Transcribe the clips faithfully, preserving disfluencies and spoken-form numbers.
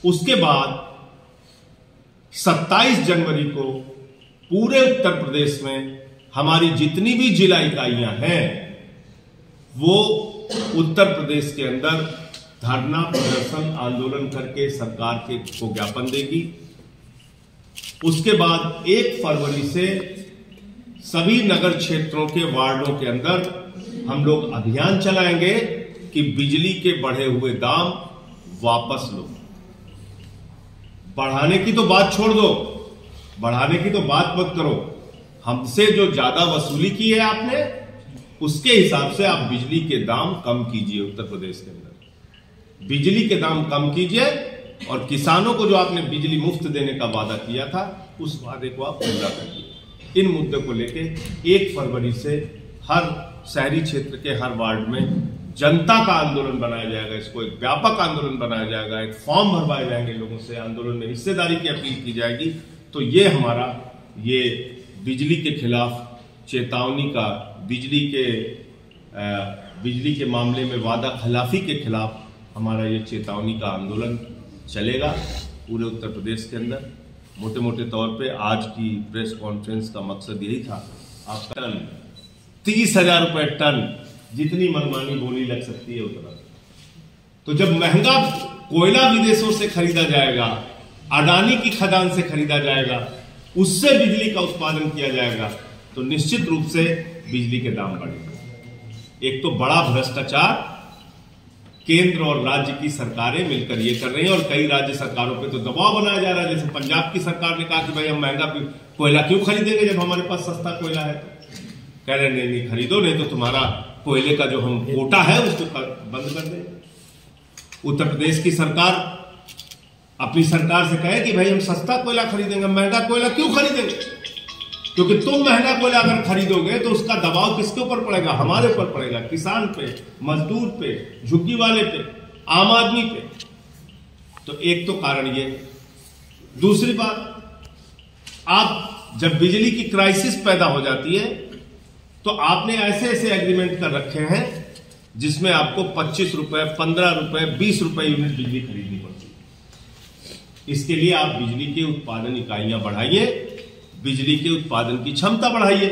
उसके बाद सत्ताईस जनवरी को पूरे उत्तर प्रदेश में हमारी जितनी भी जिला इकाइयां हैं वो उत्तर प्रदेश के अंदर धरना प्रदर्शन आंदोलन करके सरकार के को ज्ञापन देगी। उसके बाद एक फरवरी से सभी नगर क्षेत्रों के वार्डों के अंदर हम लोग अभियान चलाएंगे कि बिजली के बढ़े हुए दाम वापस लो। बढ़ाने की तो बात छोड़ दो, बढ़ाने की तो बात मत करो। हमसे जो ज्यादा वसूली की है आपने, उसके हिसाब से आप बिजली के दाम कम कीजिए। उत्तर प्रदेश के अंदर बिजली के दाम कम कीजिए और किसानों को जो आपने बिजली मुफ्त देने का वादा किया था उस वादे को आप पूरा करिए। इन मुद्दों को लेके एक फरवरी से हर शहरी क्षेत्र के हर वार्ड में जनता का आंदोलन बनाया जाएगा। इसको एक व्यापक आंदोलन बनाया जाएगा, एक फॉर्म भरवाए जाएंगे, लोगों से आंदोलन में हिस्सेदारी की अपील की जाएगी। तो ये हमारा ये बिजली के खिलाफ चेतावनी का, बिजली के आ, बिजली के मामले में वादा खिलाफी के खिलाफ हमारा ये चेतावनी का आंदोलन चलेगा पूरे उत्तर प्रदेश के अंदर। मोटे मोटे तौर पे आज की प्रेस कॉन्फ्रेंस का मकसद यही था। आप टन तीस हजार रुपए टन जितनी मनमानी बोली लग सकती है उतना। तो जब महंगा कोयला विदेशों से खरीदा जाएगा, अडानी की खदान से खरीदा जाएगा, उससे बिजली का उत्पादन किया जाएगा, तो निश्चित रूप से बिजली के दाम बढ़ेंगे। एक तो बड़ा भ्रष्टाचार केंद्र और राज्य की सरकारें मिलकर ये कर रही हैं और कई राज्य सरकारों पे तो दबाव बनाया जा रहा है। जैसे पंजाब की सरकार ने कहा कि भाई हम महंगा कोयला क्यों खरीदेंगे जब हमारे पास सस्ता कोयला है। कह रहे नहीं नहीं खरीदो, नहीं तो तुम्हारा कोयले का जो हम कोटा है उसको बंद कर देंगे। उत्तर प्रदेश की सरकार अपनी सरकार से कहे कि भाई हम सस्ता कोयला खरीदेंगे, महंगा कोयला क्यों खरीदेंगे? क्योंकि तुम महंगा कोयला अगर खरीदोगे तो उसका दबाव किसके ऊपर पड़ेगा? हमारे ऊपर पड़ेगा, किसान पे, मजदूर पे, झुग्गी वाले पे, आम आदमी पे। तो एक तो कारण ये। दूसरी बात, आप जब बिजली की क्राइसिस पैदा हो जाती है तो आपने ऐसे ऐसे एग्रीमेंट कर रखे हैं जिसमें आपको पच्चीस रुपए, पंद्रह रुपए, बीस रुपए यूनिट बिजली खरीदनी पड़ती है। इसके लिए आप बिजली के उत्पादन इकाइयां बढ़ाइए, बिजली के उत्पादन की क्षमता बढ़ाइए।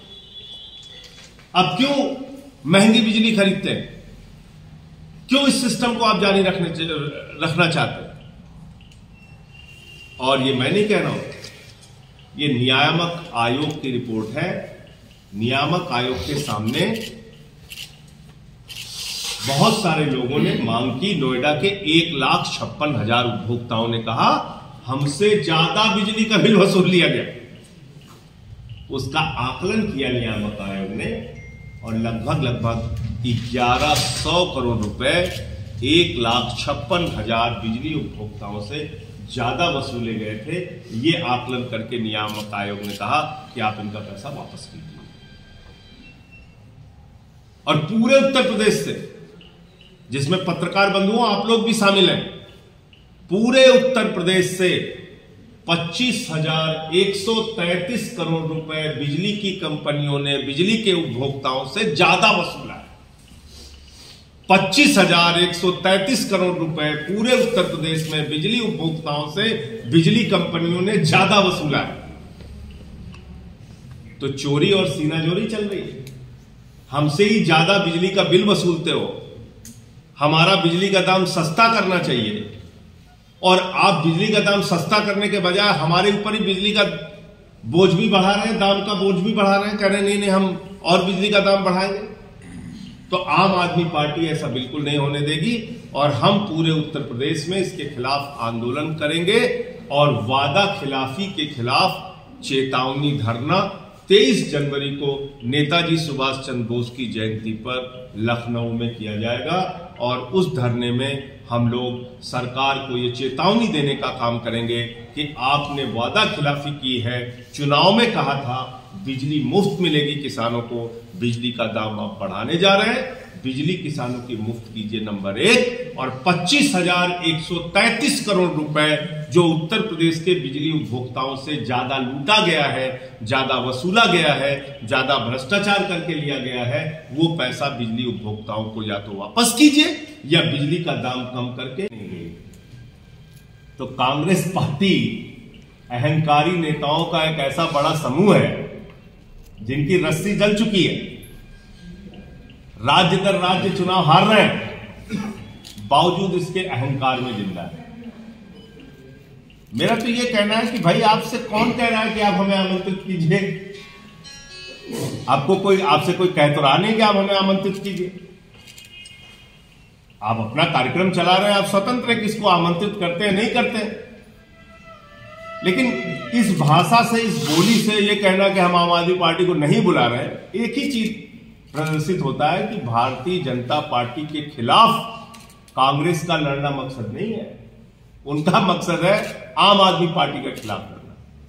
अब क्यों महंगी बिजली खरीदते हैं? क्यों इस सिस्टम को आप जारी रखने रखना चाहते हैं? और ये मैं नहीं कह रहा हूं, ये नियामक आयोग की रिपोर्ट है। नियामक आयोग के सामने बहुत सारे लोगों ने मांग की। नोएडा के एक लाख छप्पन हजार उपभोक्ताओं ने कहा हमसे ज्यादा बिजली का बिल वसूल लिया गया। उसका आकलन किया नियामक आयोग ने और लगभग लगभग ग्यारह सौ करोड़ रुपए एक लाख छप्पन हजार बिजली उपभोक्ताओं से ज्यादा वसूले गए थे। ये आकलन करके नियामक आयोग ने कहा कि आप इनका पैसा वापस कीजिए। और पूरे उत्तर प्रदेश से, जिसमें पत्रकार बंधुओं आप लोग भी शामिल हैं, पूरे उत्तर प्रदेश से पच्चीस हजार एक सौ तैंतीस करोड़ रुपए बिजली की कंपनियों ने बिजली के उपभोक्ताओं से ज्यादा वसूला है। पच्चीस हजार एक सौ तैंतीस करोड़ रुपए पूरे उत्तर प्रदेश में बिजली उपभोक्ताओं से बिजली कंपनियों ने ज्यादा वसूला है। तो चोरी और सीनाजोरी चल रही है। हमसे ही ज्यादा बिजली का बिल वसूलते हो। हमारा बिजली का दाम सस्ता करना चाहिए और आप बिजली का दाम सस्ता करने के बजाय हमारे ऊपर ही बिजली का बोझ भी बढ़ा रहे हैं, दाम का बोझ भी बढ़ा रहे हैं। कह रहे हैं नहीं नहीं हम और बिजली का दाम बढ़ाएंगे। तो आम आदमी पार्टी ऐसा बिल्कुल नहीं होने देगी और हम पूरे उत्तर प्रदेश में इसके खिलाफ आंदोलन करेंगे और वादा खिलाफी के खिलाफ चेतावनी धरना तेईस जनवरी को नेताजी सुभाष चंद्र बोस की जयंती पर लखनऊ में किया जाएगा। और उस धरने में हम लोग सरकार को ये चेतावनी देने का काम करेंगे कि आपने वादा खिलाफी की है। चुनाव में कहा था बिजली मुफ्त मिलेगी किसानों को, बिजली का दाम आप बढ़ाने जा रहे हैं। बिजली किसानों की मुफ्त कीजिए नंबर एक, और पच्चीस हजार एक सौ तैंतीस करोड़ रुपए जो उत्तर प्रदेश के बिजली उपभोक्ताओं से ज्यादा लूटा गया है, ज्यादा वसूला गया है, ज्यादा भ्रष्टाचार करके लिया गया है, वो पैसा बिजली उपभोक्ताओं को या तो वापस कीजिए या बिजली का दाम कम करके। तो कांग्रेस पार्टी अहंकारी नेताओं का एक ऐसा बड़ा समूह है जिनकी रस्सी जल चुकी है, राज्य दर राज्य चुनाव हार रहे हैं, बावजूद इसके अहंकार में जिंदा है। मेरा तो यह कहना है कि भाई आपसे कौन कह रहा है कि आप हमें आमंत्रित कीजिए? आपको कोई आपसे कोई कह तो रहा नहीं कि आप हमें आमंत्रित कीजिए। आप अपना कार्यक्रम चला रहे हैं, आप स्वतंत्र हैं किसको आमंत्रित करते हैं नहीं करते हैं। लेकिन इस भाषा से, इस बोली से यह कहना कि हम आम आदमी पार्टी को नहीं बुला रहे हैं, एक ही चीज प्रदर्शित होता है कि भारतीय जनता पार्टी के खिलाफ कांग्रेस का लड़ना मकसद नहीं है। उनका मकसद है आम आदमी पार्टी के खिलाफ लड़ना।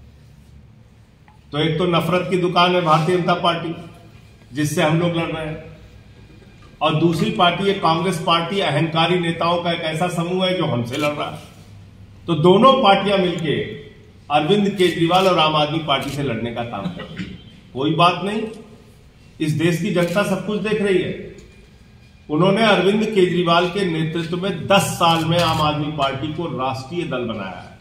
तो एक तो नफरत की दुकान है भारतीय जनता पार्टी, जिससे हम लोग लड़ रहे हैं, और दूसरी पार्टी है कांग्रेस पार्टी, अहंकारी नेताओं का एक ऐसा समूह है जो हमसे लड़ रहा है। तो दोनों पार्टियां मिलके अरविंद केजरीवाल और आम आदमी पार्टी से लड़ने का काम कर रही है। कोई बात नहीं, इस देश की जनता सब कुछ देख रही है। उन्होंने अरविंद केजरीवाल के नेतृत्व में दस साल में आम आदमी पार्टी को राष्ट्रीय दल बनाया है।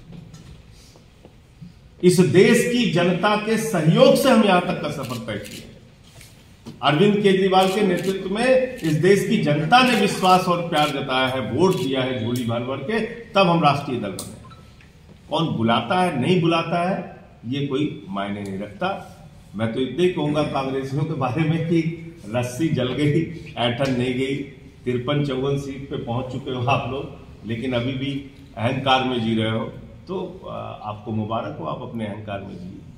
इस देश की जनता के सहयोग से हम यहां तक का सफर तय किया। अरविंद केजरीवाल के नेतृत्व में इस देश की जनता ने विश्वास और प्यार जताया है, वोट दिया है झोली भर भर के, तब हम राष्ट्रीय दल बने। कौन बुलाता है नहीं बुलाता है ये कोई मायने नहीं रखता। मैं तो इतना ही कहूंगा कांग्रेसियों के बारे में कि रस्सी जल गई, ऐठन नहीं गई। तिरपन चौवन सीट पे पहुंच चुके हो आप लोग, लेकिन अभी भी अहंकार में जी रहे हो। तो आपको मुबारक हो, आप अपने अहंकार में जिए।